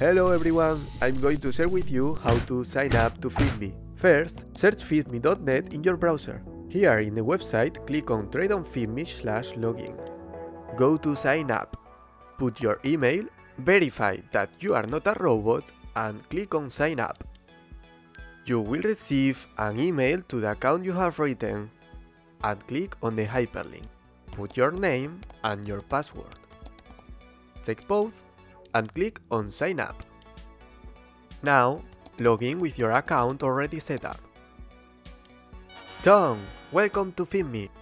Hello everyone, I'm going to share with you how to sign up to Feedme. First, search feedme.net in your browser. Here in the website, click on trade-on-feedme/login. Go to sign up. Put your email, verify that you are not a robot, and click on sign up. You will receive an email to the account you have written, and click on the hyperlink. Put your name and your password. Check both and click on sign up. Now, log in with your account already set up. Done! Welcome to Feedme.